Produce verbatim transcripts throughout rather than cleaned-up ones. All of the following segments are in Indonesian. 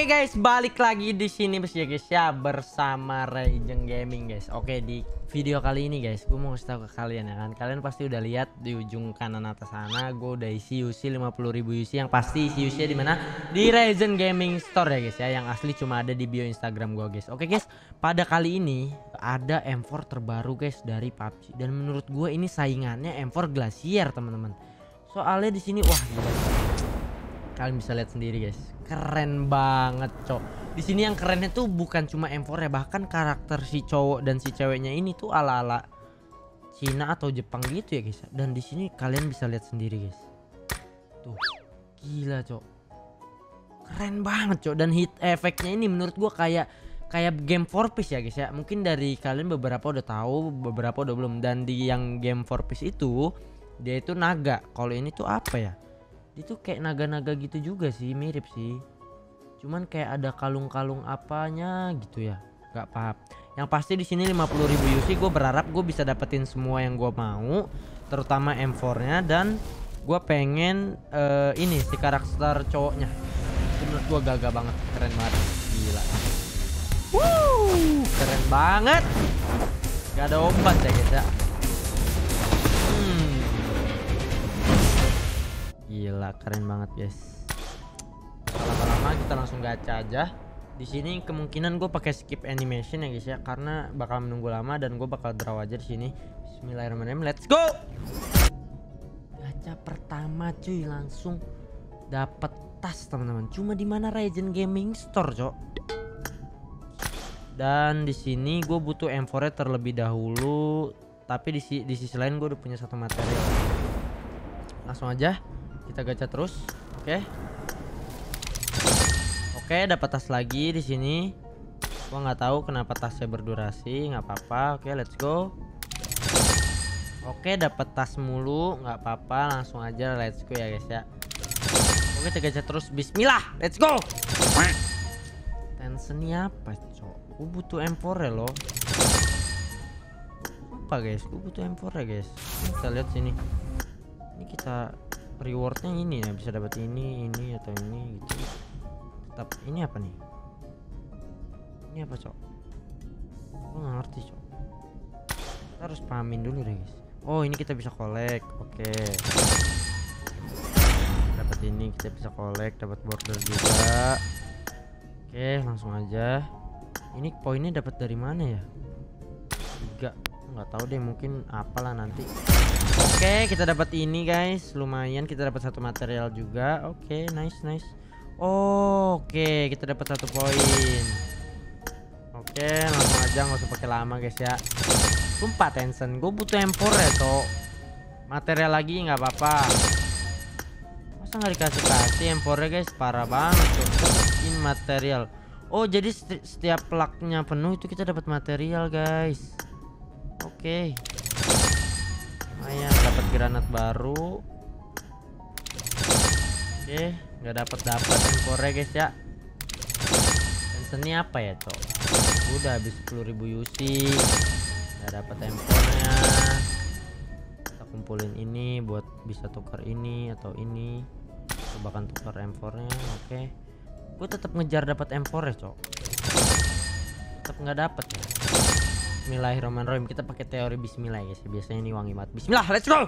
guys, balik lagi di sini ya guys ya bersama Raging Gaming guys. Oke, di video kali ini guys, gue mau kasih tahu ke kalian ya kan. Kalian pasti udah lihat di ujung kanan atas sana, gue udah isi U C lima puluh ribu U C. Yang pasti isi U C di mana? Di Raging Gaming Store ya guys ya. Yang asli cuma ada di bio Instagram gue guys. Oke guys, pada kali ini ada M four terbaru guys dari P U B G. Dan menurut gue ini saingannya M four Glacier teman-teman. Soalnya di sini wah gila. Kalian bisa lihat sendiri guys, keren banget cok. Di sini yang kerennya tuh bukan cuma M four ya, bahkan karakter si cowok dan si ceweknya ini tuh ala-ala Cina atau Jepang gitu ya guys. Dan di sini kalian bisa lihat sendiri guys. Tuh, gila cok. Keren banget cok, dan hit efeknya ini menurut gua kayak kayak game four piece ya guys ya. Mungkin dari kalian beberapa udah tahu, beberapa udah belum. Dan di yang game four piece itu dia itu naga. Kalau ini tuh apa ya? Itu kayak naga-naga gitu juga sih, mirip sih. Cuman kayak ada kalung-kalung apanya gitu ya, nggak paham. Yang pasti di sini lima puluh ribu U C. Gue berharap gue bisa dapetin semua yang gue mau, terutama M four-nya. Dan gue pengen uh, ini si karakter cowoknya. Menurut gue gagah banget, keren banget, gila. Wuh, keren banget. Gak ada obat ya guys ya. Gila, keren banget guys. Lama-lama kita langsung gacha aja. Di sini kemungkinan gue pakai skip animation ya guys ya, karena bakal menunggu lama dan gue bakal draw aja di sini. Bismillahirrahmanirrahim, let's go. Gacha pertama cuy, langsung dapat tas teman-teman. Cuma di mana Raging Gaming Store cok. Dan di sini gue butuh M four-nya terlebih dahulu, tapi di, di sisi lain gue udah punya satu material. Langsung aja kita gacha terus. Oke. Oke, dapat tas lagi di sini. Gua nggak tahu kenapa tasnya berdurasi, nggak apa-apa. Oke, let's go. Oke, dapat tas mulu, nggak apa-apa. Langsung aja let's go ya guys ya. Oke, kita gacha terus. Bismillah, let's go. Tensionnya apa, cok? Gua butuh M four ya loh. Apa guys? Gua butuh M four ya guys. Kita lihat sini. Ini kita rewardnya ini ya, bisa dapat ini, ini atau ini gitu. Tetap ini apa nih? Ini apa cok? Gue nggak ngerti cok. Kita harus pahamin dulu deh guys. Oh, ini kita bisa collect. Oke. Dapat ini kita bisa collect, dapat border juga. Oke, langsung aja. Ini poinnya dapat dari mana ya? Tiga. Nggak tahu deh, mungkin apalah nanti. Oke, kita dapat ini guys, lumayan. Kita dapat satu material juga. Oke, nice nice. Oh, oke, kita dapat satu poin. Oke, langsung aja, nggak usah pakai lama guys ya. Sumpah Tencent, gue butuh M four ya toh. Material lagi nggak apa-apa. Masa nggak dikasih kasih M four-nya guys, parah banget tuh. Ini material. Oh, jadi seti setiap plaknya penuh itu kita dapat material guys. Oke. Lumayan, dapat granat baru. Oke, nggak dapat dapat M four-nya guys ya. Tension ini apa ya cok? Udah habis sepuluh ribu U C, nggak dapat M four-nya. Kita kumpulin ini buat bisa tukar ini atau ini. Coba kan tukar M four-nya. Oke, gue tetap ngejar dapat M four ya cok. Tetap nggak dapat ya. Bismillahirrahmanirrahim, kita pakai teori bismillah guys. Biasanya ini wangi banget. Bismillah, let's go.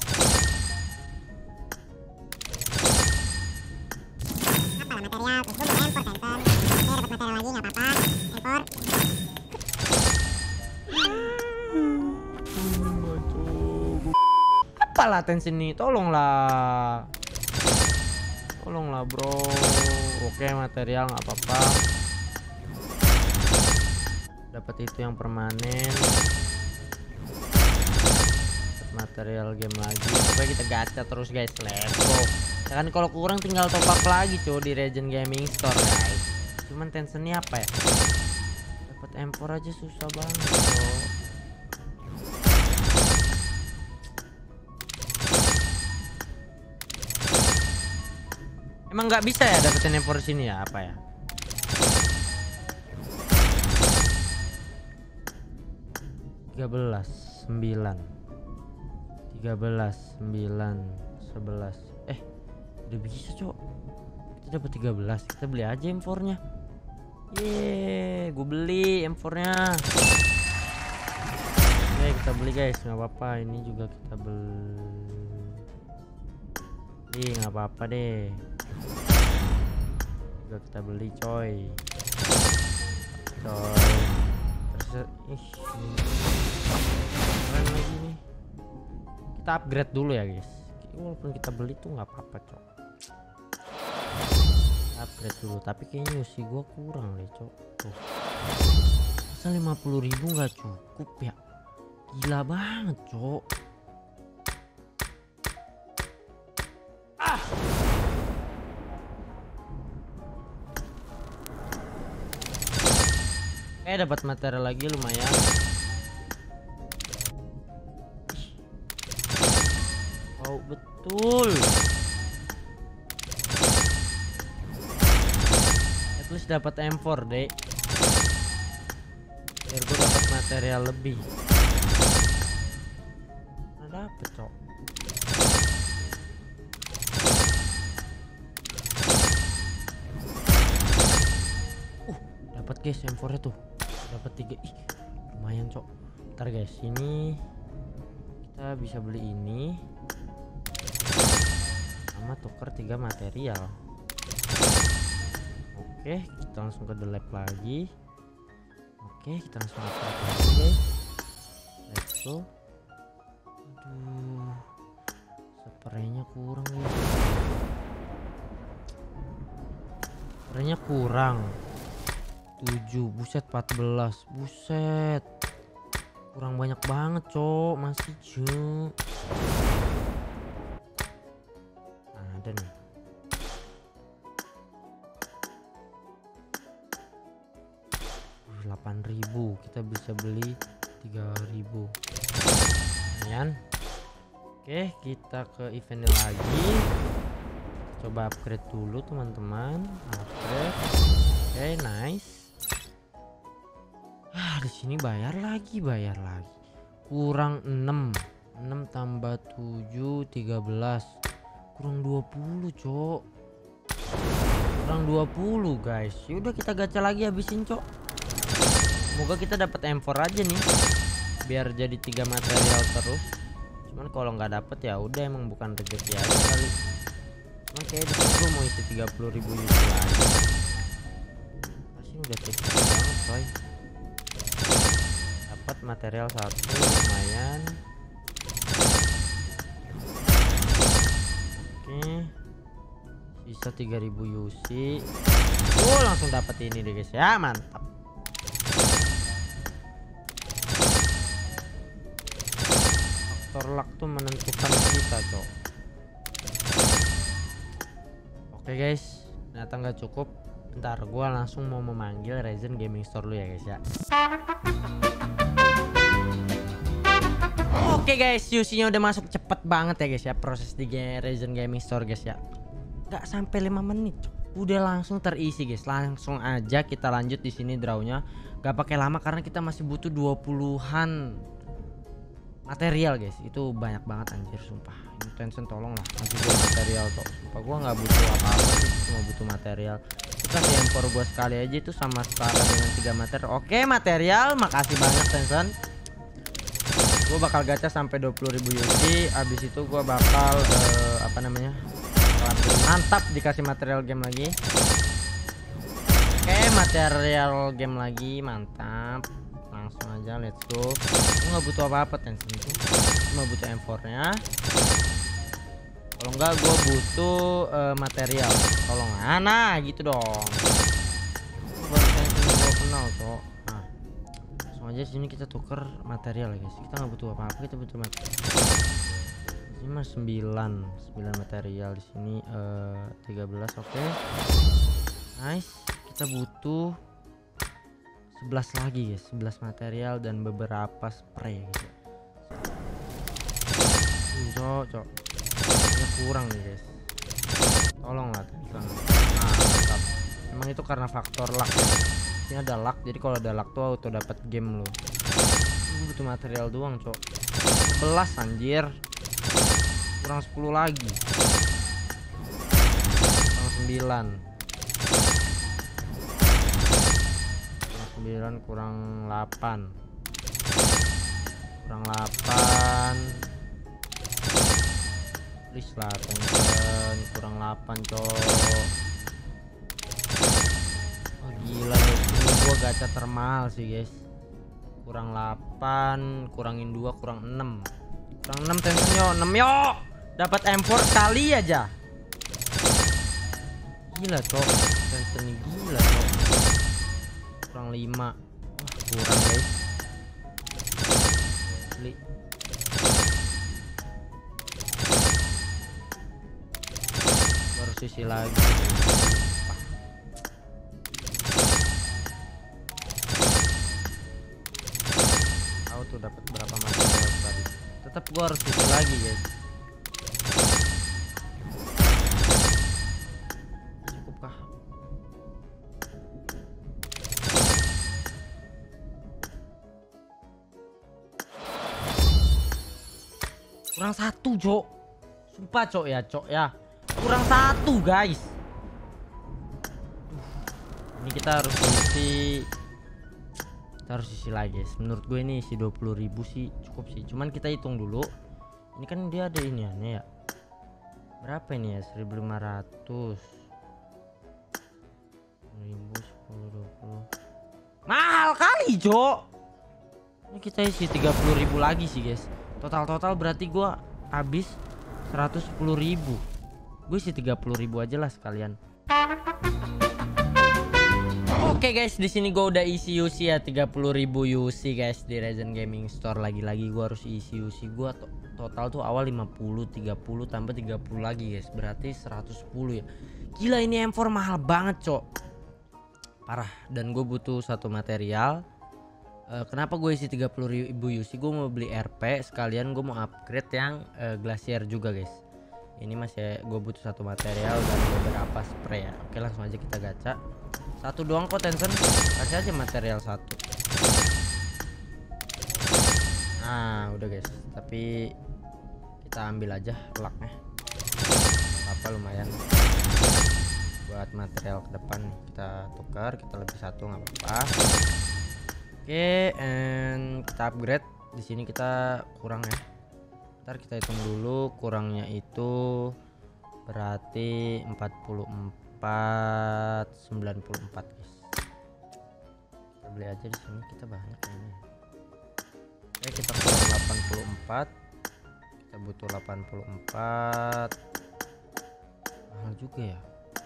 Apa latensi ini? Tolonglah. Tolonglah bro. Oke, material nggak apa-apa. Dapat itu yang permanen. Dapat material game lagi. Coba kita gacha terus guys. Let's go. Ya kan kalau kurang tinggal top up lagi cuy di Raging Gaming Store guys. Cuman tensionnya apa ya? Dapat M four aja susah banget bro. Emang nggak bisa ya dapetin M four sini ya, apa ya? tiga belas sembilan tiga belas sembilan sebelas. Eh, udah bisa cok. Kita Kita dapat tiga belas. Kita beli aja M empat nya. Yeay, gue beli M empat nya. Oke, kita beli guys, nggak apa-apa. Ini juga kita beli, nggak apa-apa deh. Juga kita beli coy. Coy. Terus, ih, keren lagi nih. Kita upgrade dulu ya guys. Walaupun kita beli tuh nggak apa-apa coy. Upgrade dulu, tapi kayaknya usi gua kurang deh cok. Tuh. Masa lima puluh ribu nggak cukup ya? Gila banget cok. Ah. Eh dapat material lagi lumayan. Oh betul. Terus dapat M empat deh, biar gue dapat material lebih. Nah, dapet cok. Uh dapat guys M empat nya tuh, dapat tiga. Ih lumayan cok. Ntar guys, ini kita bisa beli ini sama tuker tiga material. Oke, kita langsung ke the lab lagi. Oke, kita langsung upgrade lagi guys. Let's go. Aduh, spraynya kurang guys. Spraynya kurang. tujuh, buset empat belas, buset. Kurang banyak banget, cok. Masih cok. Nah, ada nih. delapan ribu, kita bisa beli tiga ribu. Lumayan. Oke, kita ke eventnya lagi. Coba upgrade dulu teman-teman. Upgrade. Oke, nice. Ah, di sini bayar lagi, bayar lagi. Kurang enam. enam tambah tujuh, tiga belas. Kurang dua puluh, cok. Kurang dua puluh, guys. Yaudah kita gacha lagi, habisin, cok. Semoga kita dapat M empat aja nih, biar jadi tiga material terus. Cuman kalau nggak dapet ya udah, emang bukan rezeki aja kali. Cuman kayak di sini gue mau isi tiga puluh ribu U S D lagi. Pasti udah tipis banget coy. Dapat material satu lumayan. Oke, sisa tiga ribu U S D. Oh langsung dapat ini deh guys ya, mantap. Faktor luck tuh menentukan kita cok. Oke guys, ternyata nggak cukup. Bentar, gua langsung mau memanggil Ryzen Gaming Store dulu ya guys ya. Oke guys, U C-nya udah masuk, cepet banget ya guys ya proses di Ryzen Gaming Store guys ya. Nggak sampai lima menit cok, udah langsung terisi guys. Langsung aja kita lanjut di sini drawnya. Gak pakai lama karena kita masih butuh dua puluhan material guys. Itu banyak banget anjir sumpah. Ini Tencent tolong lah kasih gue material toh. Sumpah gue nggak butuh apa-apa sih, cuma butuh material. Kita kasih empor gue sekali aja itu sama setara dengan tiga material. Oke material, makasih banyak Tencent. Gue bakal gacha sampai dua puluh ribu U S D. Abis itu gue bakal uh, apa namanya, mantap dikasih material game lagi. Oke material game lagi, mantap. Langsung aja let's go. Gue nggak butuh apa-apa Tencent itu, cuma butuh M empat nya. Kalau enggak gue butuh uh, material. Tolong ana gitu dong. Buat Tencent gue kenal cok. Nah langsung aja sini kita tuker material guys. Kita nggak butuh apa-apa, kita butuh material. Ini mah sembilan sembilan material di sini uh, tiga belas. Oke okay. Nice. Kita butuh sebelas lagi guys, sebelas material dan beberapa spray gitu. Cok, cok. Ini kurang nih guys. Tolonglah Tencent. Nah, mantap. Emang itu karena faktor luck. Ini ada luck, jadi kalau ada luck tuh auto dapat game lo. Ini butuh material doang, cok. sebelas anjir. Kurang sepuluh lagi. Kurang sembilan. sembilan kurang delapan. Kurang delapan. Please lah teman, kurang delapan cok. Oh gila guys, ini gua gacha termahal sih guys. Kurang delapan, kurangin dua, kurang enam. Kurang enam tension yo, enam yo. Dapat M empat kali aja. Gila cok, tension gila cok. Kurang lima. Wah, kurang guys. Beli. Baru sisi lagi. Tahu tuh dapat berapa material tadi. Tetap gua harus sisi lagi guys. Cukupkah? Kurang satu cok. Sumpah cok ya cok ya. Kurang satu guys. Ini kita harus isi. Kita harus isi lagi guys. Menurut gue ini isi dua puluh ribu sih cukup sih. Cuman kita hitung dulu. Ini kan dia ada iniannya ya. Berapa ini ya? seribu lima ratus. seribu, sepuluh, dua puluh. Mahal kali cok. Ini kita isi tiga puluh ribu lagi sih guys. Total-total berarti gua habis seratus sepuluh ribu. Gue isi tiga puluh ribu aja lah sekalian. Oke guys, di sini gue udah isi U C ya, tiga puluh ribu U C guys di Legend Gaming Store. Lagi-lagi gue harus isi U C gue to total tuh awal lima puluh, tiga puluh tambah tiga puluh lagi guys. Berarti seratus sepuluh ya. Gila ini M empat mahal banget cok. Parah. Dan gue butuh satu material. Uh, kenapa gue isi tiga puluh ribu U C? Gue mau beli R P sekalian gue mau upgrade yang uh, glacier juga guys. Ini masih gue butuh satu material dan beberapa spray ya. Oke langsung aja kita gacha. Satu doang kok tension. Kasih aja material satu. Nah udah guys. Tapi kita ambil aja lucknya. Apa lumayan. Buat material ke depan kita tukar. Kita lebih satu nggak apa-apa. Oke, okay, and kita upgrade. Di sini kita kurang ya. Ntar kita hitung dulu kurangnya itu berarti empat puluh empat, sembilan puluh empat guys. Kita beli aja di sini, kita banyak ini. Oke, okay, kita kurang delapan puluh empat. Kita butuh delapan puluh empat. Mahal juga ya.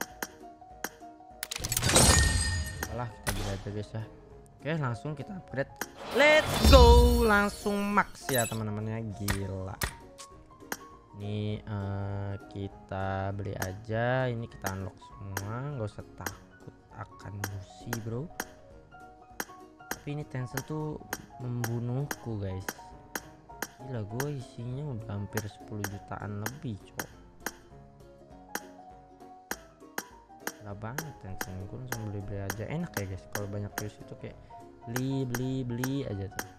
Alah, kita beli aja guys ya. Oke langsung kita upgrade. Let's go. Langsung max ya teman-temannya. Gila. Ini uh, kita beli aja. Ini kita unlock semua. Gak usah takut akan musi bro. Tapi ini tension tuh membunuhku guys. Gila gue isinya udah hampir sepuluh jutaan lebih cok. Banget tension. Gue langsung beli-beli aja. Enak ya guys kalau banyak views itu kayak beli beli beli aja tuh.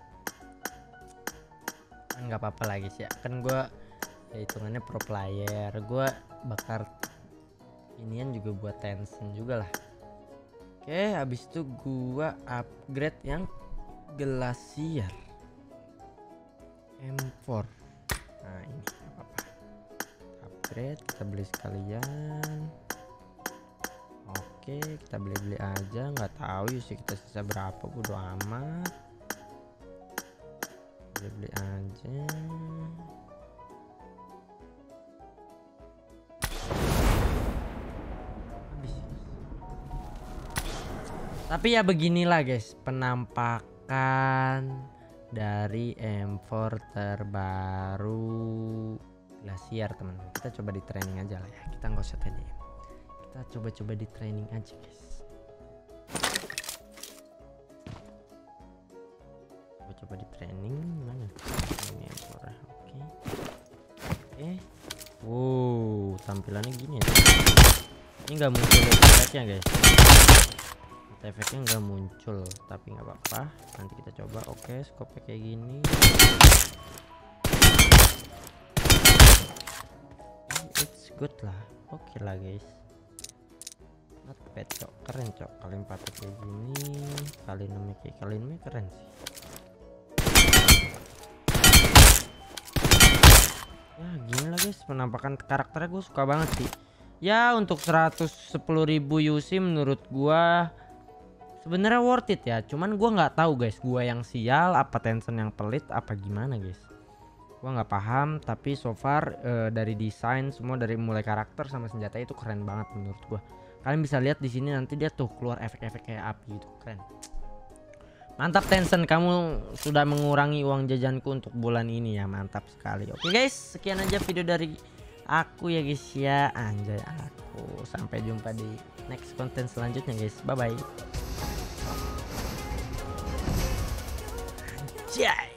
Kan nggak apa-apa lagi sih ya. Kan gue ya hitungannya pro player. Gue bakar inian juga buat tension juga lah. Oke habis itu gue upgrade yang glacier M empat. Nah ini apa-apa upgrade, kita beli sekalian. Oke kita beli-beli aja, nggak tahu sih kita sisa berapa, bodo amat. Beli-beli aja. Habis. Tapi ya beginilah guys penampakan dari M empat terbaru glacier teman-teman. Kita coba di training aja lah ya, kita nggak usah T D M. Kita coba-coba di training aja guys. Coba-coba di training mana? Ini oke. Oke. Eh. Wow, tampilannya gini ya. Ini nggak muncul efeknya guys. Efeknya nggak muncul, tapi nggak apa-apa. Nanti kita coba. Oke, scope kayak gini. It's good lah. Oke lah guys. Notepad cok, keren cok. Kali empat kayak gini, kali enam kayak kali enam keren sih. Ya gini lah guys, penampakan karakternya gue suka banget sih. Ya untuk seratus sepuluh ribu U C menurut gua sebenarnya worth it ya. Cuman gua nggak tahu guys, gua yang sial apa Tencent yang pelit apa gimana guys. Gua nggak paham, tapi so far uh, dari desain semua, dari mulai karakter sama senjata itu keren banget menurut gua. Kalian bisa lihat di sini nanti dia tuh keluar efek-efek kayak api gitu, keren. Mantap Tencent, kamu sudah mengurangi uang jajanku untuk bulan ini ya, mantap sekali. Oke guys, sekian aja video dari aku ya guys ya, anjay aku. Sampai jumpa di next konten selanjutnya guys, bye bye. Anjay.